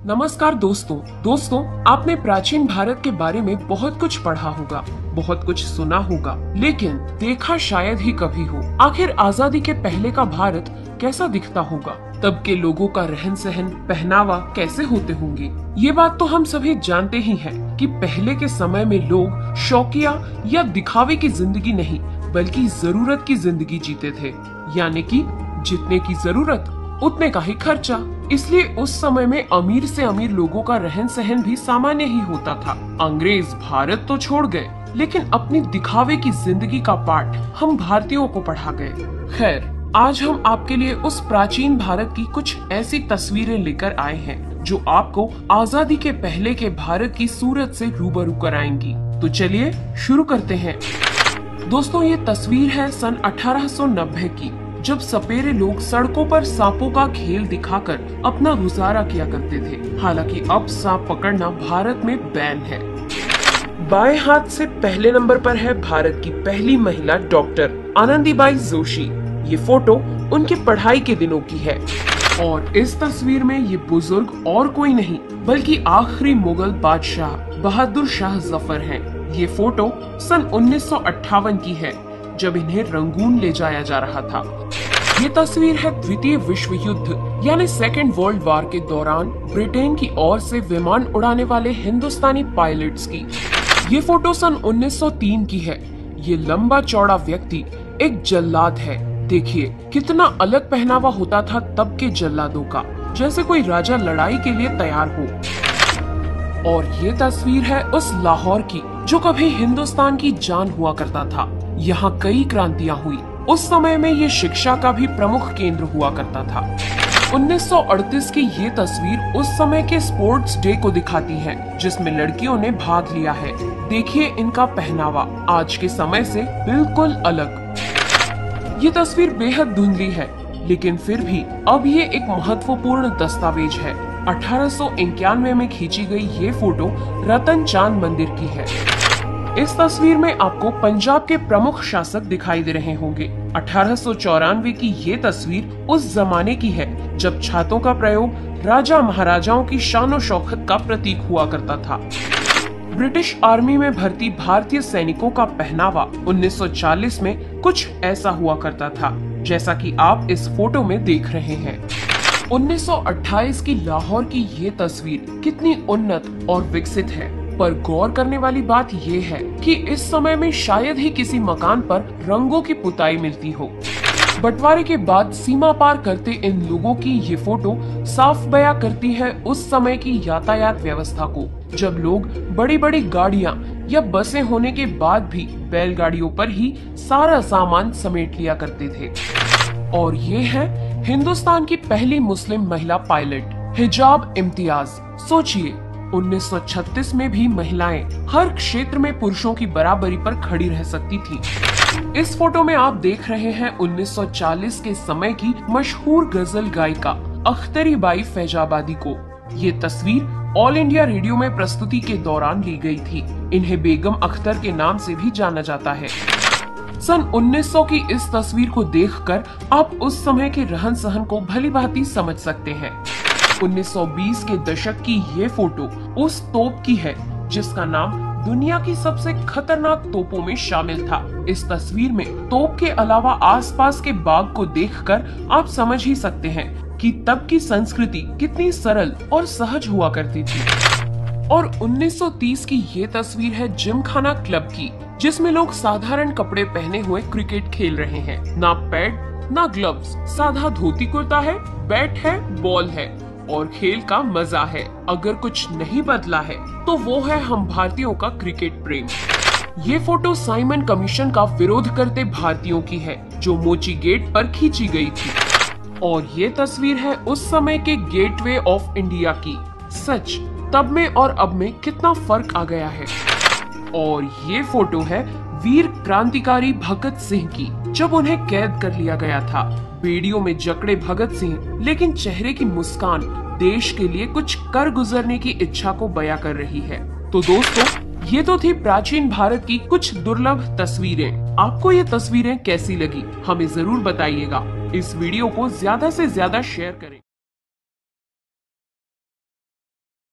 नमस्कार दोस्तों, आपने प्राचीन भारत के बारे में बहुत कुछ पढ़ा होगा, बहुत कुछ सुना होगा, लेकिन देखा शायद ही कभी हो। आखिर आजादी के पहले का भारत कैसा दिखता होगा? तब के लोगों का रहन सहन, पहनावा कैसे होते होंगे? ये बात तो हम सभी जानते ही हैं कि पहले के समय में लोग शौकिया या दिखावे की जिंदगी नहीं, बल्कि जरूरत की जिंदगी जीते थे। यानी कि जितने की जरूरत उतने का ही खर्चा। इसलिए उस समय में अमीर से अमीर लोगों का रहन सहन भी सामान्य ही होता था। अंग्रेज भारत तो छोड़ गए, लेकिन अपनी दिखावे की जिंदगी का पाठ हम भारतीयों को पढ़ा गए। खैर, आज हम आपके लिए उस प्राचीन भारत की कुछ ऐसी तस्वीरें लेकर आए हैं जो आपको आजादी के पहले के भारत की सूरत से रूबरू कराएंगी। तो चलिए शुरू करते हैं। दोस्तों, ये तस्वीर है सन 1890 की, जब सपेरे लोग सड़कों पर सांपों का खेल दिखाकर अपना गुजारा किया करते थे। हालांकि अब सांप पकड़ना भारत में बैन है। बाएं हाथ से पहले नंबर पर है भारत की पहली महिला डॉक्टर आनंदीबाई जोशी। ये फोटो उनके पढ़ाई के दिनों की है और इस तस्वीर में ये बुजुर्ग और कोई नहीं बल्कि आखिरी मुगल बादशाह बहादुर शाह जफर हैं। ये फोटो सन 1958 की है, जब इन्हें रंगून ले जाया जा रहा था। ये तस्वीर है द्वितीय विश्व युद्ध यानी सेकेंड वर्ल्ड वॉर के दौरान ब्रिटेन की ओर से विमान उड़ाने वाले हिंदुस्तानी पायलट्स की। ये फोटो सन 1903 की है। ये लंबा चौड़ा व्यक्ति एक जल्लाद है। देखिए कितना अलग पहनावा होता था तब के जल्लादों का, जैसे कोई राजा लड़ाई के लिए तैयार हो। और ये तस्वीर है उस लाहौर की जो कभी हिंदुस्तान की जान हुआ करता था। यहाँ कई क्रांतियाँ हुई। उस समय में ये शिक्षा का भी प्रमुख केंद्र हुआ करता था। 1938 की ये तस्वीर उस समय के स्पोर्ट्स डे को दिखाती है, जिसमें लड़कियों ने भाग लिया है। देखिए इनका पहनावा आज के समय से बिल्कुल अलग। ये तस्वीर बेहद धुंधली है, लेकिन फिर भी अब ये एक महत्वपूर्ण दस्तावेज है। 1891 में खींची गई ये फोटो रतन चांद मंदिर की है। इस तस्वीर में आपको पंजाब के प्रमुख शासक दिखाई दे रहे होंगे। 1894 की ये तस्वीर उस जमाने की है जब छातों का प्रयोग राजा महाराजाओं की शान शौकत का प्रतीक हुआ करता था। ब्रिटिश आर्मी में भर्ती भारतीय सैनिकों का पहनावा 1940 में कुछ ऐसा हुआ करता था, जैसा कि आप इस फोटो में देख रहे हैं। 1928 की लाहौर की ये तस्वीर कितनी उन्नत और विकसित है, पर गौर करने वाली बात ये है कि इस समय में शायद ही किसी मकान पर रंगों की पुताई मिलती हो। बंटवारे के बाद सीमा पार करते इन लोगों की ये फोटो साफ बयां करती है उस समय की यातायात व्यवस्था को, जब लोग बड़ी बड़ी गाड़ियां या बसें होने के बाद भी बैलगाड़ियों पर ही सारा सामान समेट लिया करते थे। और ये है हिंदुस्तान की पहली मुस्लिम महिला पायलट, हिजाब इम्तियाज। सोचिए 1936 में भी महिलाएं हर क्षेत्र में पुरुषों की बराबरी पर खड़ी रह सकती थी। इस फोटो में आप देख रहे हैं 1940 के समय की मशहूर गजल गायिका अख्तरी बाई फैजाबादी को। ये तस्वीर ऑल इंडिया रेडियो में प्रस्तुति के दौरान ली गई थी। इन्हें बेगम अख्तर के नाम से भी जाना जाता है। सन 1900 की इस तस्वीर को देखकर आप उस समय के रहन सहन को भली भांति समझ सकते हैं। 1920 के दशक की ये फोटो उस तोप की है जिसका नाम दुनिया की सबसे खतरनाक तोपों में शामिल था। इस तस्वीर में तोप के अलावा आसपास के बाग को देखकर आप समझ ही सकते हैं कि तब की संस्कृति कितनी सरल और सहज हुआ करती थी। और 1930 की ये तस्वीर है जिमखाना क्लब की, जिसमें लोग साधारण कपड़े पहने हुए क्रिकेट खेल रहे हैं। ना पैड ना ग्लव्स, साधा धोती कुर्ता है, बैट है, बॉल है और खेल का मजा है। अगर कुछ नहीं बदला है तो वो है हम भारतीयों का क्रिकेट प्रेम। ये फोटो साइमन कमीशन का विरोध करते भारतीयों की है, जो मोची गेट पर खींची गई थी। और ये तस्वीर है उस समय के गेटवे ऑफ इंडिया की। सच, तब में और अब में कितना फर्क आ गया है। और ये फोटो है वीर क्रांतिकारी भगत सिंह की, जब उन्हें कैद कर लिया गया था। बेड़ियों में जकड़े भगत सिंह, लेकिन चेहरे की मुस्कान देश के लिए कुछ कर गुजरने की इच्छा को बयां कर रही है। तो दोस्तों, ये तो थी प्राचीन भारत की कुछ दुर्लभ तस्वीरें। आपको ये तस्वीरें कैसी लगी हमें जरूर बताइएगा। इस वीडियो को ज्यादा से ज्यादा शेयर करें।